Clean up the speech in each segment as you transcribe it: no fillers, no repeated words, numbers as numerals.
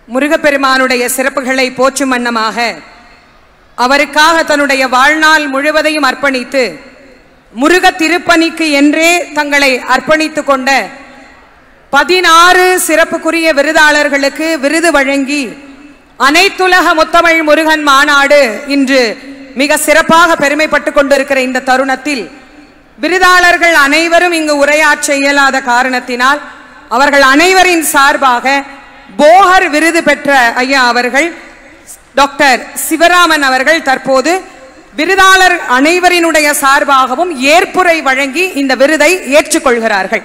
முருகப்பெருமானுடைய சிறப்புகளை போற்றும் வண்ணமாக அவருக்காக தன்னுடைய வாழ்நாள் முழுவதையும் அர்ப்பணித்து முருக திருப்பணிக்கு என்றே தங்களை அர்ப்பணித்து கொண்ட 16 சிறப்புக்குரிய விருதாளர்களுக்கு விருது வழங்கி அனைத்துலக முத்தமிழ் முருகன் மாநாடு இன்று மிக சிறப்பாக பெருமைப்பட்டு கொண்டிருக்கிற இந்த தருணத்தில் விருதாளர்கள் அனைவரும் இங்கு உரையாற்ற இயலாத காரணத்தினால் அவர்கள் அனைவரின் சார்பாக போகர் விருது பெற்ற ஐயா அவர்கள் டாக்டர் சிவராமன் அவர்கள் தற்போது விருதாளர் அனைவரினுடைய சார்பாகவும் ஏற்புரை வழங்கி இந்த விருதை ஏற்றுக்கொள்கிறார்கள்.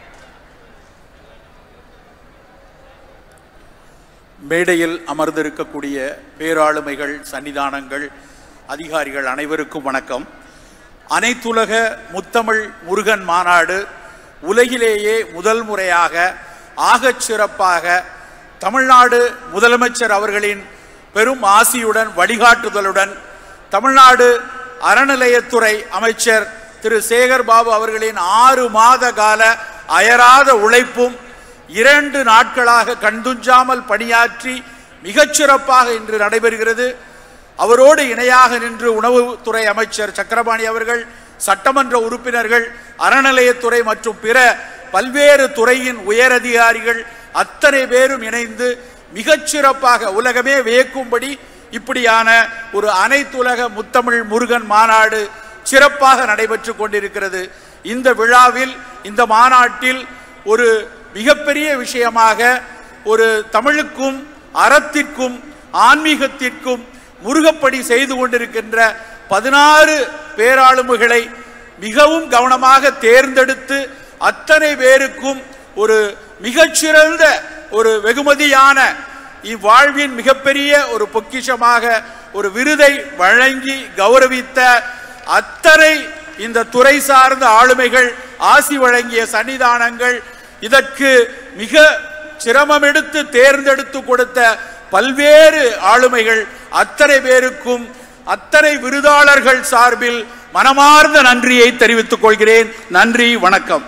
மேடையில் அமர்ந்திருக்கக்கூடிய பேராளுமைகள், சன்னிதானங்கள், அதிகாரிகள் அனைவருக்கும் வணக்கம். அனைத்துலக முத்தமிழ் முருகன் மாநாடு உலகிலேயே முதல் முறையாக ஆகச் சிறப்பாக தமிழ்நாடு முதலமைச்சர் அவர்களின் பெரும் ஆசியுடன் வழிகாட்டுதலுடன் தமிழ்நாடு அறநிலையத்துறை அமைச்சர் திரு சேகர் பாபு அவர்களின் 6 மாத கால அயராத உழைப்பும் 2 நாட்களாக கண்துஞ்சாமல் பணியாற்றி மிகச்சிறப்பாக இன்று நடைபெறுகிறது. அவரோடு இணையாக நின்று உணவுத்துறை அமைச்சர் சக்கரபாணி அவர்கள், சட்டமன்ற உறுப்பினர்கள், அறநிலையத்துறை மற்றும் பிற பல்வேறு துறையின் உயரதிகாரிகள் அத்தனை பேரும் இணைந்து மிகச்சிறப்பாக உலகமே வியக்கும்படி இப்படியான ஒரு அனைத்துலக முத்தமிழ் முருகன் மாநாடு சிறப்பாக நடைபெற்று கொண்டிருக்கிறது. இந்த விழாவில், இந்த மாநாட்டில் ஒரு மிகப்பெரிய விஷயமாக ஒரு தமிழுக்கும் அறத்திற்கும் ஆன்மீகத்திற்கும் முருகப்படி செய்து கொண்டிருக்கின்ற 16 பேராளுமைகளை மிகவும் கவனமாக தேர்ந்தெடுத்து அத்தனை பேருக்கும் ஒரு மிகச்சிறந்த ஒரு வெகுமதியான இவ்வாழ்வின் மிகப்பெரிய ஒரு பொக்கிஷமாக ஒரு விருதை வழங்கி கௌரவித்த அத்தனை இந்த துறை சார்ந்த ஆளுமைகள், ஆசி வழங்கிய சன்னிதானங்கள், இதற்கு மிக சிரமம் எடுத்து தேர்ந்தெடுத்து கொடுத்த பல்வேறு ஆளுமைகள் அத்தனை பேருக்கும் அத்தனை விருதாளர்கள் சார்பில் மனமார்ந்த நன்றியை தெரிவித்துக் கொள்கிறேன். நன்றி, வணக்கம்.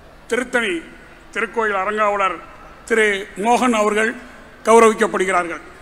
திருத்தணி திருக்கோயில் அரங்காவலர் திரு மோகன் அவர்கள் கௌரவிக்கப்படுகிறார்கள்.